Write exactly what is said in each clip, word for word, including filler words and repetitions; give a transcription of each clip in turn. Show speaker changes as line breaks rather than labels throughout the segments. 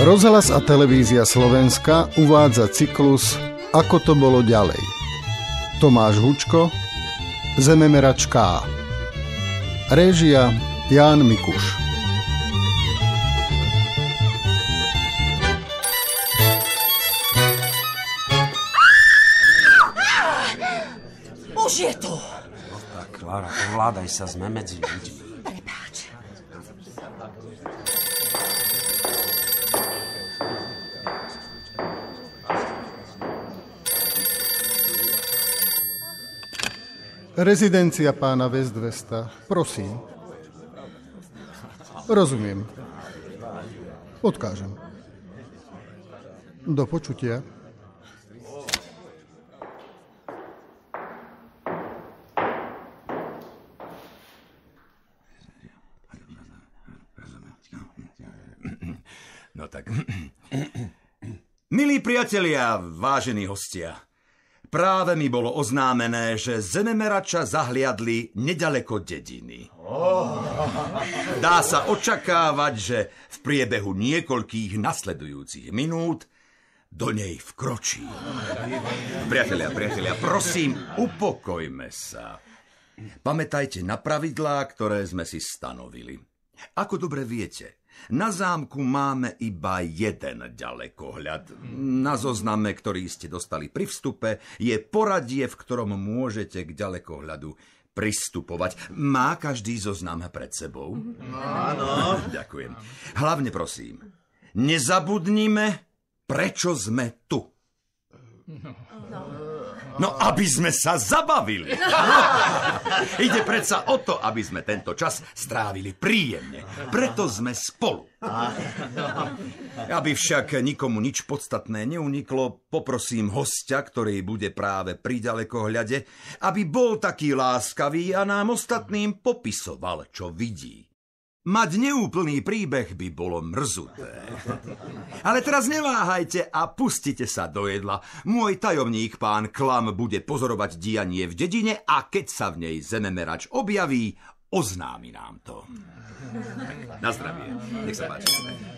Rozhlas a televízia Slovenska uvádza cyklus Ako to bolo ďalej. Tomáš Hučko, Zememerač K. Réžia Ján Mikuš.
Už je tu.
No tak, Klára, ovládaj sa, sme medzi ľuďmi.
Prepáč.
Rezidencia pána Westvesta, prosím. Rozumiem. Odkážem. Do počutia.
No tak. Milí priatelia, vážení hostia, práve mi bolo oznámené, že Zememerača zahliadli nedaleko dediny. Dá sa očakávať, že v priebehu niekoľkých nasledujúcich minút do nej vkročí. Priatelia, priatelia, prosím, upokojme sa. Pamätajte na pravidlá, ktoré sme si stanovili. Ako dobre viete, na zámku máme iba jeden ďalekohľad. Na zozname, ktorý ste dostali pri vstupe, je poradie, v ktorom môžete k ďalekohľadu pristupovať. Má každý zoznam pred sebou? Áno. Ďakujem. Hlavne prosím, nezabudnime, prečo sme tu. No, aby sme sa zabavili. Ide predsa o to, aby sme tento čas strávili príjemne. Preto sme spolu. Aby však nikomu nič podstatné neuniklo, poprosím hostia, ktorý bude práve pri ďalekohľade, aby bol taký láskavý a nám ostatným popisoval, čo vidí. Mať neúplný príbeh by bolo mrzuté. Ale teraz neváhajte a pustite sa do jedla. Môj tajomník, pán Klam, bude pozorovať dianie v dedine a keď sa v nej Zememerač objaví, oznámi nám to. Na zdravie. Nech sa páči.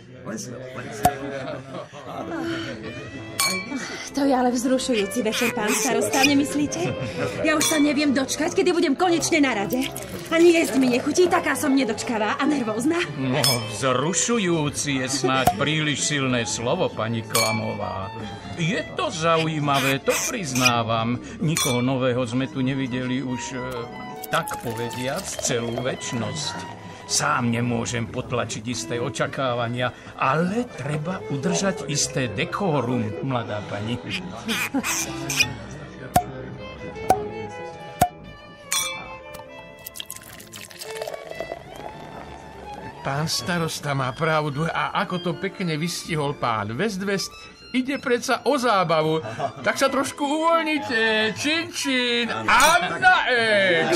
To je ale vzrušujúci večer, pán starosta, nemyslíte? Ja už sa neviem dočkať, kedy budem konečne na rade. Ani jesť mi nechutí, taká som nedočkavá a nervózna.
No, vzrušujúci je snáď príliš silné slovo, pani Klamová. Je to zaujímavé, to priznávam. Nikoho nového sme tu nevideli už, tak povediac, celú večnosť. Sám nemôžem potlačiť isté očakávania, ale treba udržať isté dekórum, mladá pani.
Pán starosta má pravdu a ako to pekne vystihol pán Westvest, ide predsa o zábavu. Tak sa trošku uvoľnite. Čin, čin. A na ex.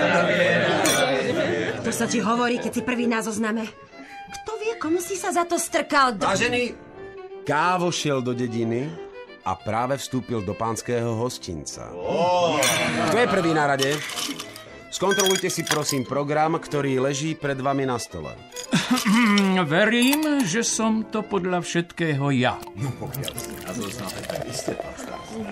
To sa ti hovorí, keď si prvý na zozname. Kto vie, komu si sa za to strkal do...
Vážený, Kávo šiel do dediny a práve vstúpil do pánskeho hostinca. Oh. Kto je prvý na rade? Skontrolujte si prosím program, ktorý leží pred vami na stole.
Verím, že som to podľa všetkého ja.
No pokiaľ si na zozname, tak iste pán starosta.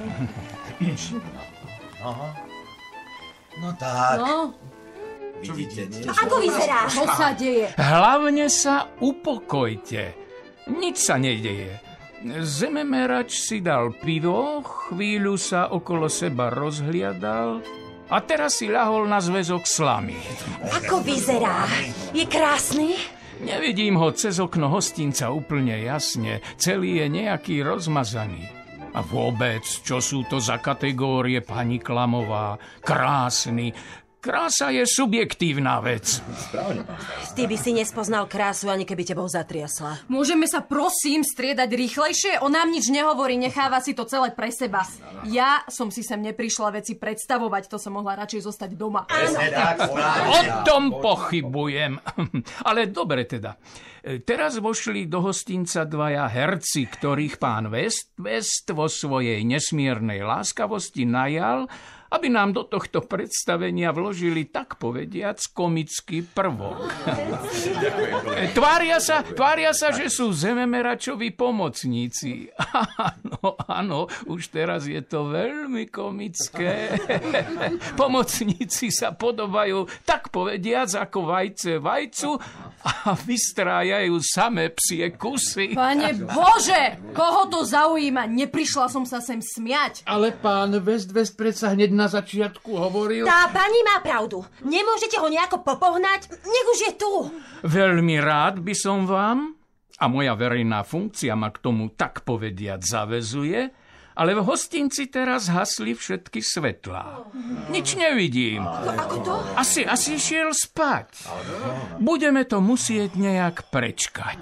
Aha. No tak.
No.
Vidíte, nie?
Ako vyzerá? Čo sa deje?
Hlavne sa upokojte. Nič sa nedeje. Zememerač si dal pivo, chvíľu sa okolo seba rozhliadal a teraz si ľahol na zväzok slamy.
Ako vyzerá? Je krásny?
Nevidím ho cez okno hostinca úplne jasne. Celý je nejaký rozmazaný. A vôbec, čo sú to za kategórie, pani Klamová? Krásny. Krása je subjektívna vec.
Správne, pán starosta.
Ty by si nespoznal krásu, ani keby tebou zatriasla.
Môžeme sa prosím striedať rýchlejšie? On nám nič nehovorí, necháva si to celé pre seba. Ja som si sem neprišla veci predstavovať, to som mohla radšej zostať doma.
O tom pochybujem. Ale dobre teda. Teraz vošli do hostinca dvaja herci, ktorých pán Westvest vo svojej nesmiernej láskavosti najal aby nám do tohto predstavenia vložili, tak povediac, komický prvok. Tvária sa, tvária sa, že sú Zememeračovi pomocníci. Áno, áno, už teraz je to veľmi komické. Pomocníci sa podobajú, tak povediac, ako vajce vajcu a vystrájajú samé psie kusy.
Pane Bože, koho to zaujíma? Neprišla som sa sem smiať.
Ale pán West-West predsa hneď na začiatku hovoril...
Tá pani má pravdu. Nemôžete ho nejako popohnať? Nech už je tu.
Veľmi rád by som vám, a moja verejná funkcia ma k tomu tak povediať zavezuje, ale v hostinci teraz hasli všetky svetlá. Nič nevidím.
Ako to?
Asi, asi šiel spať. Budeme to musieť nejak prečkať.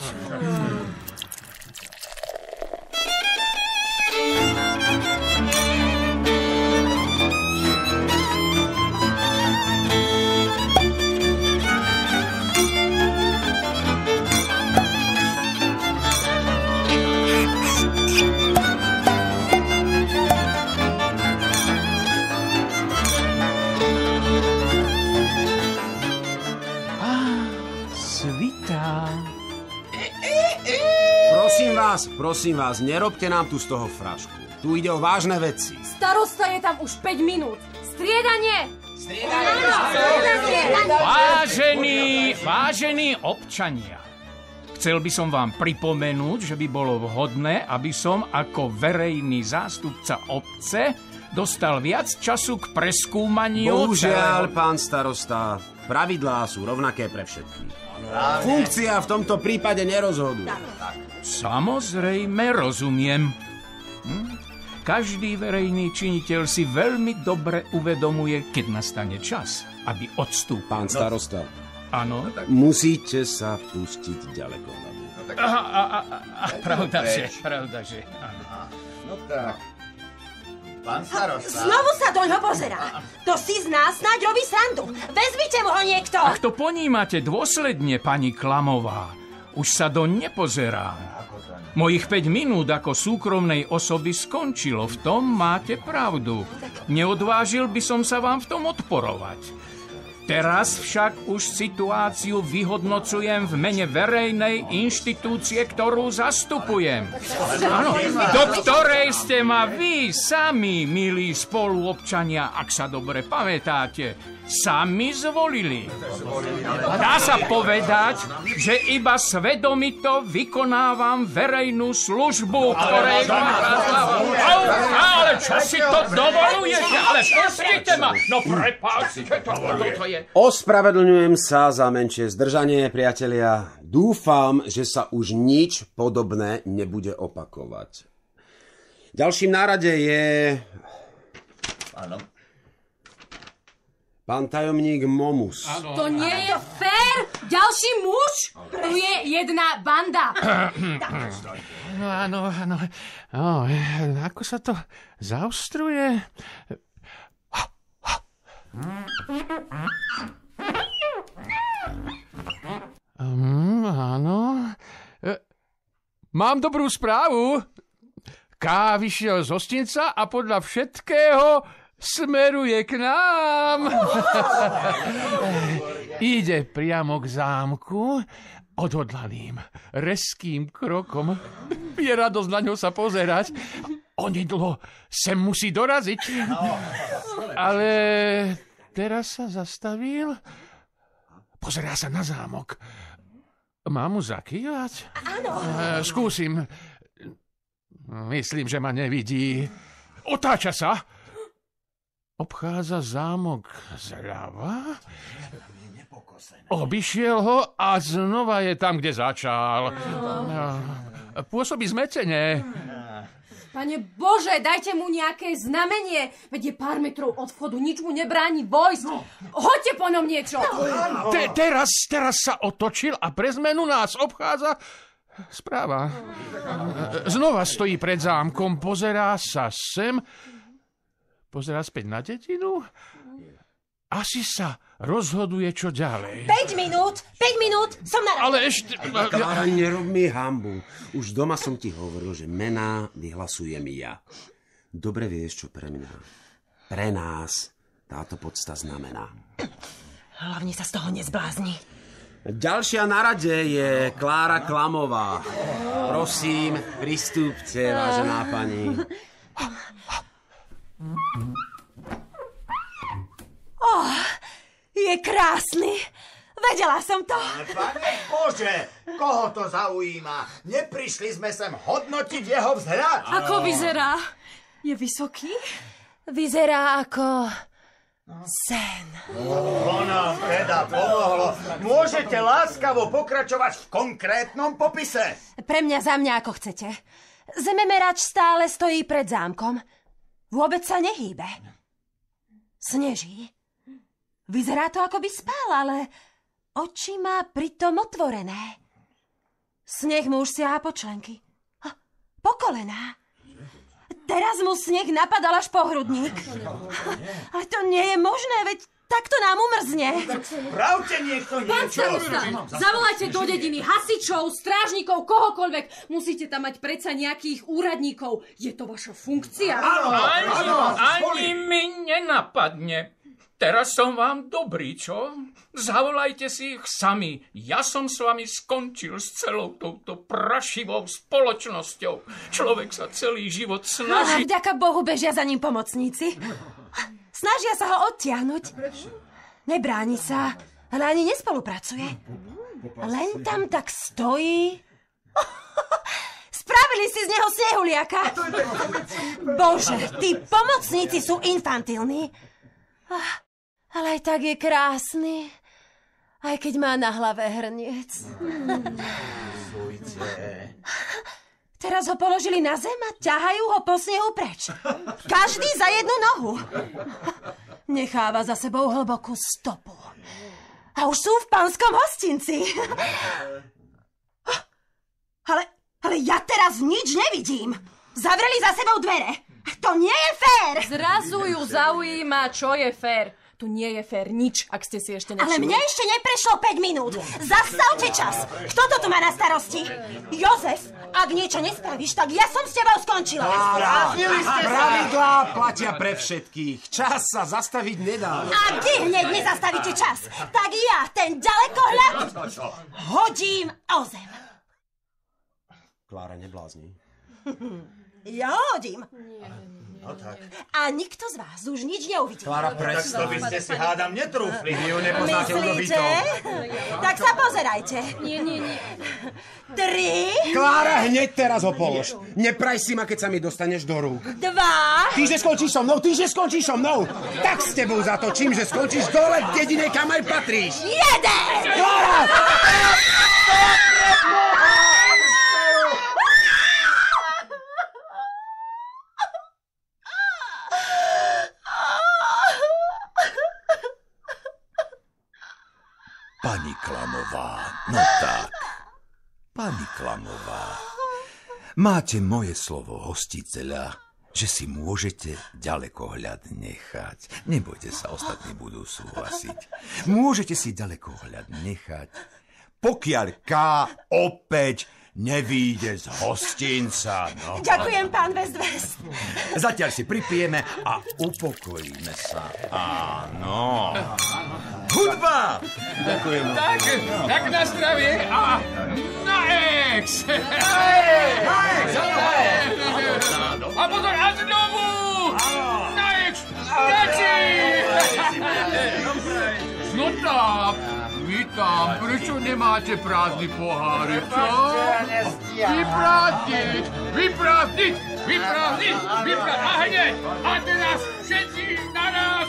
Prosím vás, prosím vás, nerobte nám tu z toho frašku. Tu ide o vážne veci.
Starosta je tam už päť minút. Striedanie!
Vážení, vážení občania, chcel by som vám pripomenúť, že by bolo vhodné, aby som ako verejný zástupca obce dostal viac času k preskúmaniu...
Bohužiaľ, pán starosta, pravidlá sú rovnaké pre všetkých. Funkcia v tomto prípade nerozhoduje.
Samozrejme, rozumiem. Hm? Každý verejný činiteľ si veľmi dobre uvedomuje, keď nastane čas, aby odstúpil.
Pán starosta,
áno.
Musíte sa pustiť ďaleko.
A, a, a, a pravda, že, pravda, že. Áno.
No tak. Pán starosta.
Znovu sa doňho pozerá. To si z nás snáď robí srandu. Vezmite mu ho niekto.
Ak to ponímate dôsledne, pani Klamová, už sa doň nepozerám. Mojich päť minút ako súkromnej osoby skončilo. V tom máte pravdu. Neodvážil by som sa vám v tom odporovať. Teraz však už situáciu vyhodnocujem v mene verejnej inštitúcie, ktorú zastupujem. Áno, do ktorej ste ma vy sami, milí spoluobčania, ak sa dobre pamätáte, sami zvolili. Dá sa povedať, že iba svedomito vykonávam verejnú službu, ktorej... Ale čo si to dovolujete? Ale pustite ma! No prepáčte, toto je...
Ospravedlňujem sa za menšie zdržanie, priatelia. Dúfam, že sa už nič podobné nebude opakovať. Ďalším na rade je...
Áno.
Pán tajomník Momus.
Ano. To nie je fér! Ďalší muž? Tu je jedna banda.
No áno, áno. No, ako sa to zaostruje? Um, áno. Mám dobrú správu. Ká vyšiel z hostinca a podľa všetkého smeruje k nám. Ide priamo k zámku odhodlaným, rezkým krokom. Je radosť na ňo sa pozerať. Onedlho sem musí doraziť. Ale teraz sa zastavil. Pozerá sa na zámok. Mám mu zakývať?
Áno.
Skúsim. Myslím, že ma nevidí. Otáča sa. Obchádza zámok zľava, obišiel ho a znova je tam, kde začal. Pôsobí zmetene.
Pane Bože, dajte mu nejaké znamenie. Veď je pár metrov od vchodu, nič mu nebráni vojsť. Hoďte po ňom niečo.
Te, teraz, teraz sa otočil a pre zmenu nás obchádza správa. Znova stojí pred zámkom, pozerá sa sem... Pozerá späť na dedinu? Asi sa rozhoduje, čo ďalej.
päť minút, päť minút, som na...
Ale ešte...
Klára, nerob mi hambu. Už doma som ti hovoril, že mená vyhlasujem ja. Dobre vieš, čo pre mňa. Pre nás táto podsta znamená.
Hlavne sa z toho nezblázni.
Ďalšia na rade je Klára Klamová. Prosím, pristúpte, vážená pani.
Oh, je krásny. Vedela som to.
Pane Bože, koho to zaujíma? Neprišli sme sem hodnotiť jeho vzhľad.
Ako vyzerá? Je vysoký?
Vyzerá ako sen.
To nám teda pomohlo. Môžete láskavo pokračovať v konkrétnom popise.
Pre mňa za mňa ako chcete. Zememerač stále stojí pred zámkom. Vôbec sa nehýbe. Sneží. Vyzerá to, ako by spál, ale oči má pritom otvorené. Sneh mu už siaha po členky. Po kolená. Teraz mu sneh napadal až po hrudník. Ale to nie je možné, veď takto nám umrzne.
Pravte niekto niečo.
Pán starosta, zavolajte do dediny hasičov, strážnikov, kohokoľvek. Musíte tam mať predsa nejakých úradníkov. Je to vaša funkcia.
Áno,
Ani,
áno,
ani mi nenapadne. Teraz som vám dobrý, čo? Zavolajte si ich sami. Ja som s vami skončil s celou touto prašivou spoločnosťou. Človek sa celý život snaží...
A vďaka Bohu bežia za ním pomocníci. Snažia sa ho odtiahnuť. Nebráni sa, ale ani nespolupracuje. Len tam tak stojí. Spravili si z neho snehuliaka. Bože, tí pomocníci sú infantilní. Ale aj tak je krásny. Aj keď má na hlave hrniec. Teraz ho položili na zem a ťahajú ho po snehu preč. Každý za jednu nohu. Necháva za sebou hlbokú stopu. A už sú v pánskom hostinci. Ale, ale ja teraz nič nevidím. Zavreli za sebou dvere. To nie je fér.
Zrazu ju zaujíma, čo je fér. Tu nie je fér nič, ak ste si ešte nečuli.
Ale mne ešte neprešlo päť minút. Zastavte čas. Kto to tu má na starosti? Jozef, ak niečo nespravíš, tak ja som s tebou skončila.
Pravidlá platia pre všetkých. Čas sa zastaviť nedá.
Ak vy hneď nezastavíte čas, tak ja ten ďalekohľad hodím o zem.
Klára, neblázni.
Ja hodím.
No tak.
A nikto z vás už nič neuvidí.
Klára,
Tak to by ste si hádam netrúfli.
Vy ju nepoznáte, urobí
Myslíte?
to.
Tak sa pozerajte.
Nie, nie, nie.
Tri,
Klára, hneď teraz ho polož. Nepraj si ma, keď sa mi dostaneš do rúk.
dva,
Ty, že skončíš so mnou, ty, že skončíš so mnou. Tak s tebou zatočím, že skončíš dole v dedine, kam aj patríš.
jeden!
Klára!
Pani Klamová, no tak. Pani Klamová, máte moje slovo hostiteľa, že si môžete ďalekohľad nechať. Nebojte sa, ostatní budú súhlasiť. Môžete si ďalekohľad nechať, pokiaľ K opäť nevíde z hostinca. No.
Ďakujem, pán West-West.
Zatiaľ si pripijeme a upokojíme sa. Áno. Hudba!
Ďakujem.
Tak, tak na zdravie a na ex! A pozor, a znovu! Na ex! Deti! No tak, vítam, prečo nemáte prázdny pohárik, čo? Vyprázdniť! Vyprázdniť! Vyprázdniť! Vyprázdniť! A hneď! A teraz všetci naraz!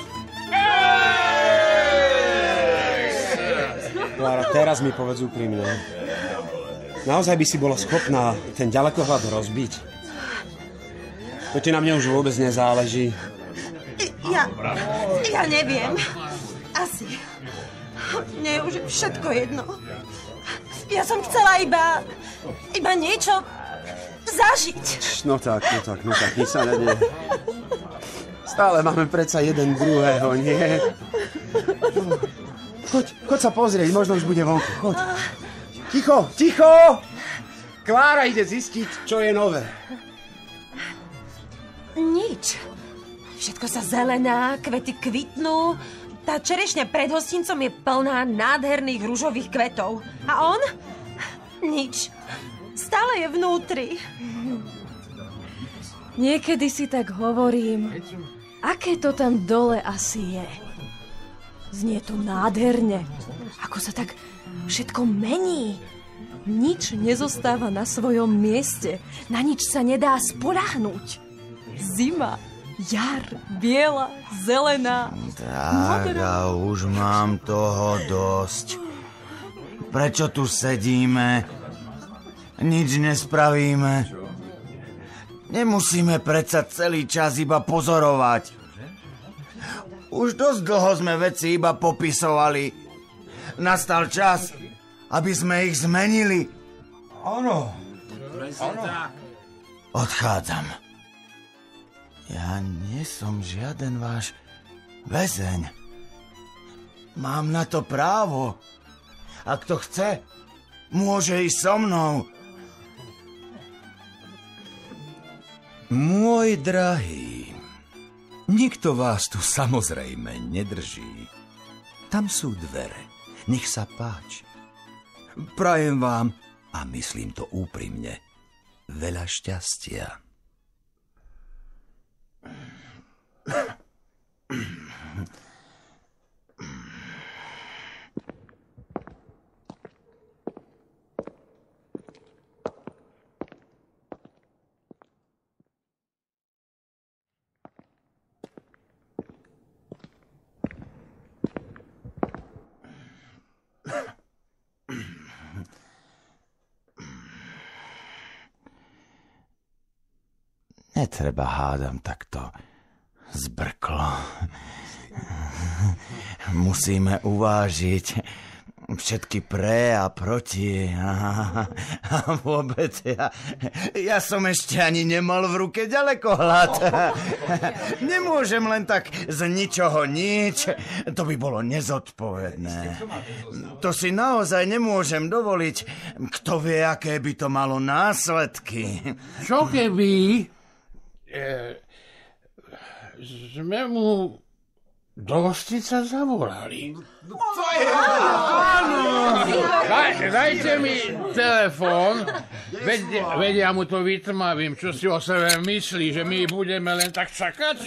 Klára, teraz mi povedz úprimne. Naozaj by si bola schopná ten ďalekohľad rozbiť? To ti na mne už vôbec nezáleží.
Ja, ja neviem. Asi. Mne je už všetko jedno. Ja som chcela iba, iba niečo zažiť.
No tak, no tak, no tak, nič sa nedie. Stále máme predsa jeden druhého, nie? Choď, choď sa pozrieť, možno už bude vonku, choď. Ticho, ticho! Klára ide zistiť, čo je nové.
Nič. Všetko sa zelená, kvety kvitnú. Tá čerešňa pred hostincom je plná nádherných ružových kvetov. A on? Nič. Stále je vnútri.
Niekedy si tak hovorím, aké to tam dole asi je. Znie to nádherne. Ako sa tak všetko mení. Nič nezostáva na svojom mieste. Na nič sa nedá spoľahnúť. Zima, jar, biela, zelená.
Tak a už mám toho dosť. Prečo tu sedíme? Nič nespravíme. Nemusíme predsa celý čas iba pozorovať. Už dosť dlho sme veci iba popisovali. Nastal čas, aby sme ich zmenili.
Áno.
Odchádzam. Ja nie som žiaden váš väzeň. Mám na to právo. A kto chce, môže ísť so mnou.
Môj drahý, nikto vás tu samozrejme nedrží. Tam sú dvere. Nech sa páči. Prajem vám, a myslím to úprimne, veľa šťastia.
Netreba, hádam, takto zbrklo. Musíme uvážiť všetky pre a proti. A, a vôbec ja, ja som ešte ani nemal v ruke ďalekohľad. Nemôžem len tak z ničoho nič. To by bolo nezodpovedné. To si naozaj nemôžem dovoliť. Kto vie, aké by to malo následky.
Čo keby e, sme mu do hostica zavolali?
To je...
Áno! Daj, dajte mi telefón, veď, veď ja mu to vytmavím, čo si o sebe myslí, že my budeme len tak čakať?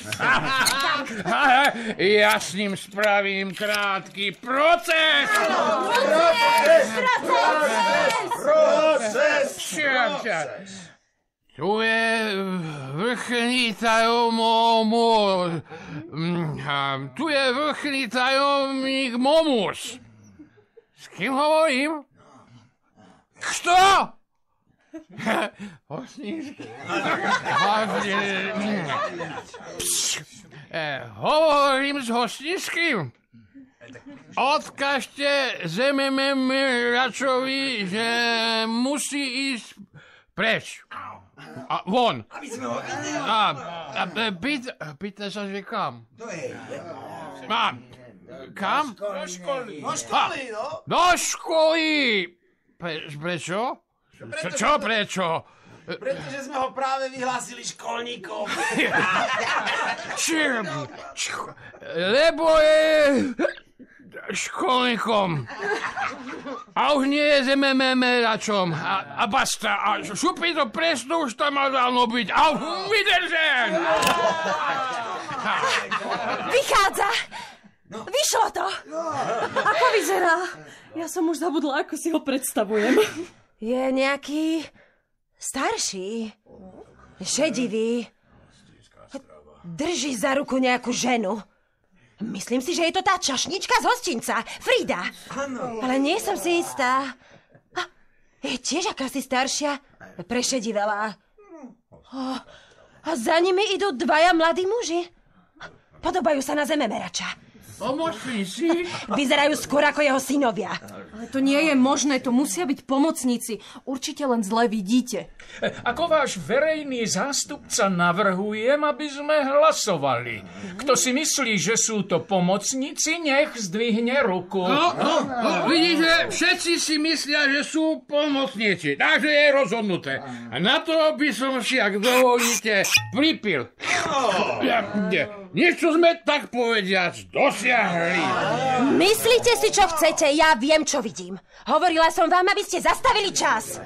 Ja s ním spravím krátky proces!
Proces! Proces!
Proces! Tu je vrchný tajomník... Tu je vrchný tajomník Momus. S kým hovorím? Kto? Hosníčky. Hovorím s hosníčkým. Odkažte Zememeračovi, že musí ísť preč. A von. A, a pýta, pýta sa, že kam? A, kam?
Do školy. Do školy, no.
Do školy! Pre, prečo? Pretože, čo prečo?
Pretože sme ho práve vyhlásili školníkom.
Či, či, lebo je školníkom. A už nie je zememeračom. A, a basta. A šupy to presno už tam má dávno byť. A vydržen!
Vychádza! Vyšlo to! Ako vyzerá?
Ja som už zabudla, ako si ho predstavujem.
Je nejaký starší, šedivý. Drží za ruku nejakú ženu. Myslím si, že je to tá čašnička z hostinca, Frida. Ale nie som si istá. A je tiež akási staršia, prešedivelá. A za nimi idú dvaja mladí muži. Podobajú sa na Zememerača.
Pomocníci?
Vyzerajú skôr ako jeho synovia.
Ale to nie je možné, to musia byť pomocníci. Určite len zle vidíte.
Ako váš verejný zástupca navrhujem, aby sme hlasovali. Kto si myslí, že sú to pomocníci, nech zdvihne ruku.
No, no, no, vidíte, všetci si myslia, že sú pomocníci. Takže je rozhodnuté. A na to by som si, ak dovolíte, pripil. Ja, ja. niečo sme tak povediac dosiahli.
Myslíte si, čo chcete, ja viem, čo vidím. Hovorila som vám, aby ste zastavili čas.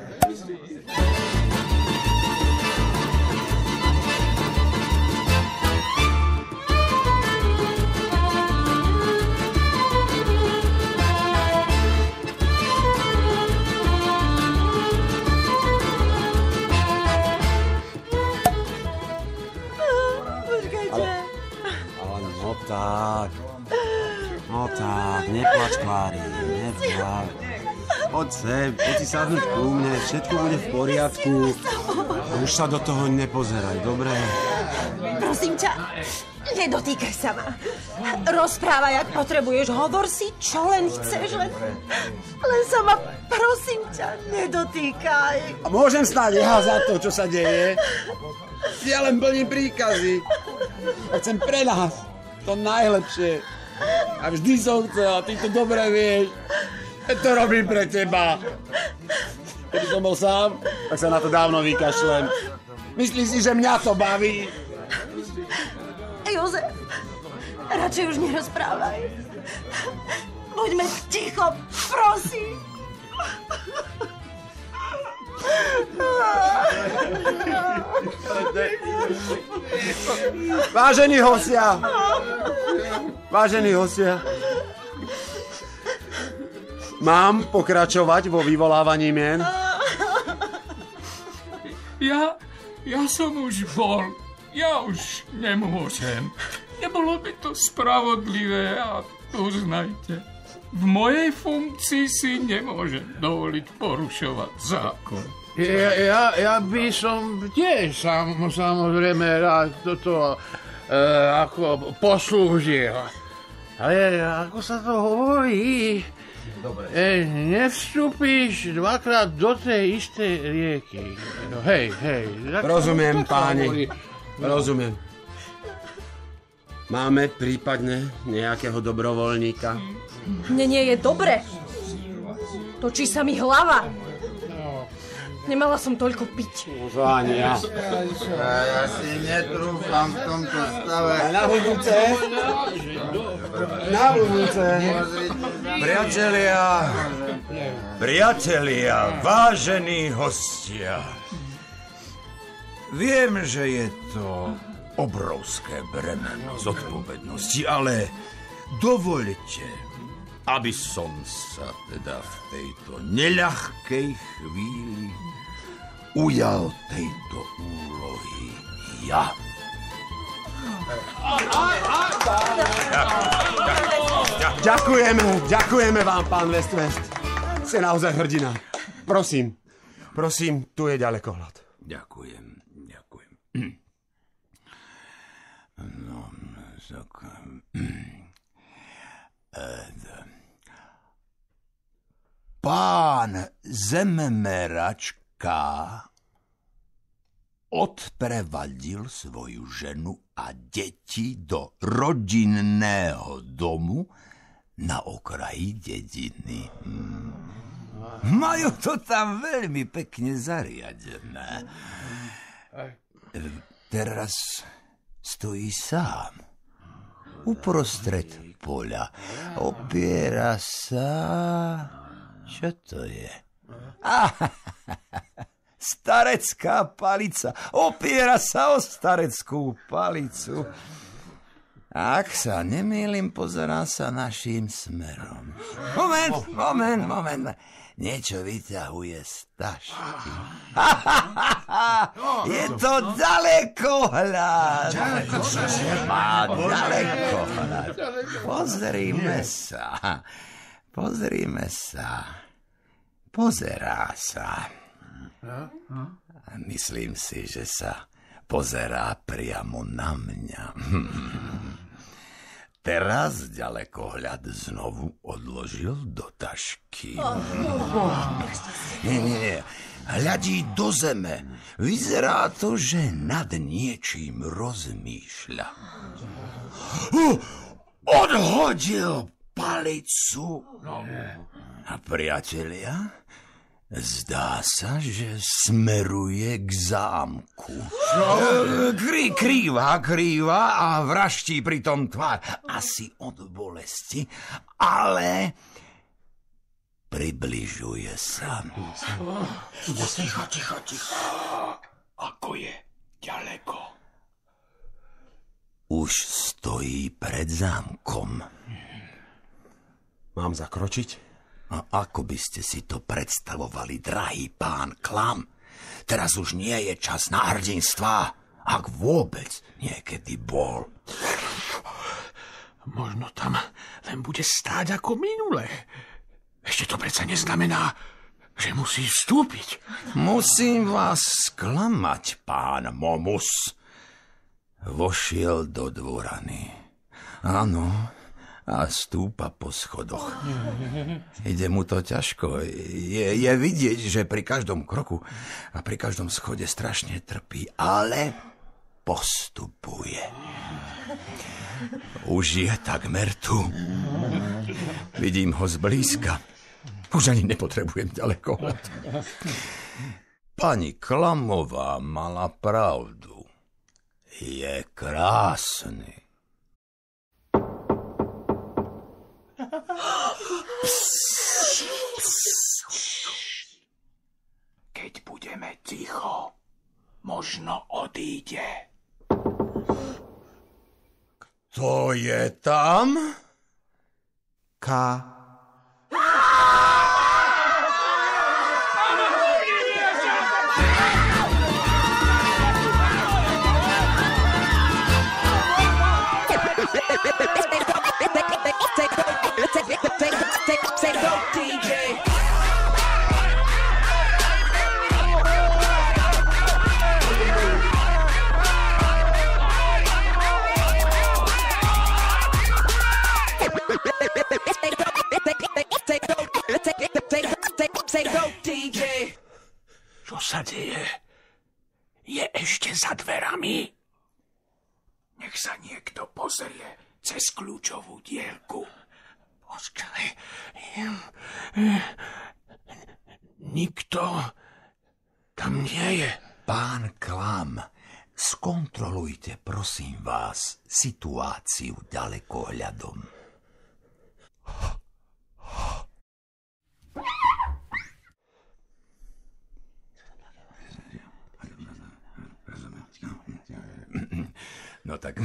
Tak, no tak, neplač, Klári, neplač. Poď sem, poď si sadnúť ku mne, všetko bude v poriadku. Už sa do toho nepozeraj, dobre?
Prosím ťa, nedotýkaj sa ma. Rozprávaj, ak potrebuješ, hovor si, čo len chceš, len, len sa ma, prosím ťa, nedotýkaj.
A môžem snáď ja za to, čo sa deje? Ja len plním príkazy. A chcem pre nás to najlepšie. A vždy som chcel, a ty to dobre vieš. Ja to robím pre teba. Keby som bol sám, tak sa na to dávno vykašlem. Myslíš si, že mňa to baví?
Jozef, radšej už nerozprávaj. Buďme ticho, prosím.
Vážení hostia, vážení hostia, mám pokračovať vo vyvolávaní mien?
Ja, ja som už bol, ja už nemôžem. Nebolo by to spravodlivé a uznajte. V mojej funkcii si nemôžem dovoliť porušovať zákon.
Ja, ja, ja by som tiež sam, samozrejme rád toto e, ako poslúžil. Ale ako sa to hovorí, e, nevstúpíš dvakrát do tej istej rieky. No, hej, hej.
Rozumiem, páni, rozumiem. Máme prípadne nejakého dobrovoľníka?
Mne nie je dobre. Točí sa mi hlava. Nemala som toľko piť.
Už ani ja.
Ja si netrúfam v tomto stave.
Na budúce. Na budúce.
Priatelia, priatelia, vážení hostia. Viem, že je to obrovské bremeno zodpovednosti, ale dovoľte, aby som sa teda v tejto neľahkej chvíli ujal tejto úlohy ja.
Ďakujeme, ďakujeme vám, pán West-West. Ste naozaj hrdina. Prosím, prosím, tu je ďalekohľad.
Ďakujem, ďakujem. No, tak... Pán Zememeračka odprevadil svoju ženu a deti do rodinného domu na okraji dediny. Hmm. Majú to tam veľmi pekne zariadené. Teraz stojí sám uprostred poľa. Opiera sa... Čo to je? Ah, starecká palica. Opiera sa o stareckú palicu. Ak sa nemýlim, pozerá sa naším smerom. Moment, moment, moment. Niečo vyťahuje z tašky. Je to ďalekohľad. Má ďalekohľad. Pozrime sa. Pozrime sa. Pozerá sa. Myslím si, že sa pozerá priamo na mňa. Teraz ďalekohľad znovu odložil do tašky. Nie, nie, nie. Hľadí do zeme. Vyzerá to, že nad niečím rozmýšľa. Uh, odhodil palicu. A priatelia,
Zdá sa, že smeruje k zámku. Krí, krýva, krýva a vraští pritom tvár. Asi od bolesti, ale približuje sa.
Ticho, ticho, ticho. Ako je ďaleko?
Už stojí pred zámkom.
Mám zakročiť?
A ako by ste si to predstavovali, drahý pán Klam? Teraz už nie je čas na hrdinstvá, ak vôbec niekedy bol.
Možno tam len bude stáť ako minule. Ešte to predsa neznamená, že musí vstúpiť.
Musím vás sklamať, pán Momus. Vošiel do dvorany. Áno, a stúpa po schodoch. Ide mu to ťažko. Je, je vidieť, že pri každom kroku a pri každom schode strašne trpí, ale postupuje. Už je takmer tu. Vidím ho zblízka. Už ani nepotrebujem ďalekohľad. Pani Klamová mala pravdu. Je krásny.
Keď budeme ticho, možno odíde.
Kto je tam?
K.
Čo sa deje? Je ešte za dverami? Nech sa niekto pozrie cez kľúčovú dielku. Počkaj. Nikto tam nie je.
Pán Klam, skontrolujte, prosím vás, situáciu ďalekohľadom. No tak,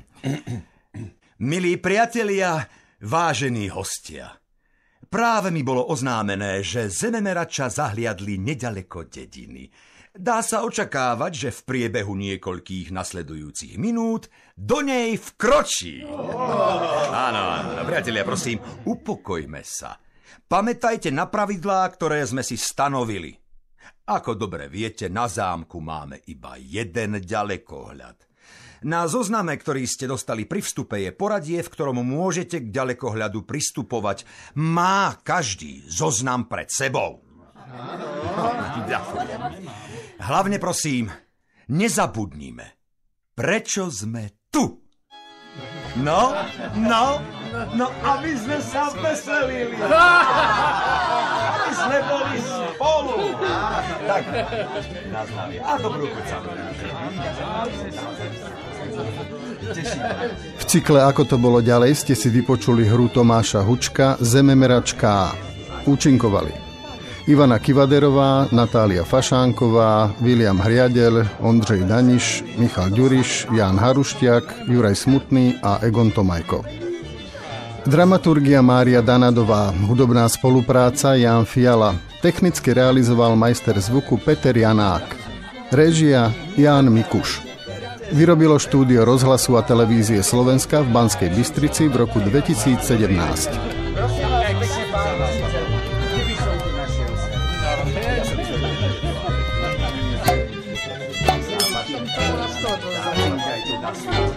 milí priatelia, vážení hostia, práve mi bolo oznámené, že zememerača zahliadli neďaleko dediny. Dá sa očakávať, že v priebehu niekoľkých nasledujúcich minút do nej vkročí. Áno, áno, priatelia, prosím, upokojme sa. Pamätajte na pravidlá, ktoré sme si stanovili. Ako dobre viete, na zámku máme iba jeden ďalekohľad. Na zozname, ktorý ste dostali pri vstupe, je poradie, v ktorom môžete k ďalekohľadu pristupovať. Má každý zoznam pred sebou. Hlavne prosím, nezabudnime, prečo sme tu. No, no, no, aby sme sa veselili. Aby sme boli spolu. Tak, na zdravie. A dobrú chuť sa.
V cykle Ako to bolo ďalej ste si vypočuli hru Tomáša Hučka Zememeračka. Účinkovali Ivana Kivaderová, Natália Fašánková, Viliam Hriadel, Ondřej Daniš, Michal Ďuriš, Ján Harušťák, Juraj Smutný a Egon Tomajko. Dramaturgia Mária Danadová, hudobná spolupráca Ján Fiala, technicky realizoval majster zvuku Peter Janák. Réžia Ján Mikuš. Vyrobilo štúdio Rozhlasu a televízie Slovenska v Banskej Bystrici v roku dvetisícsedemnásť.
That's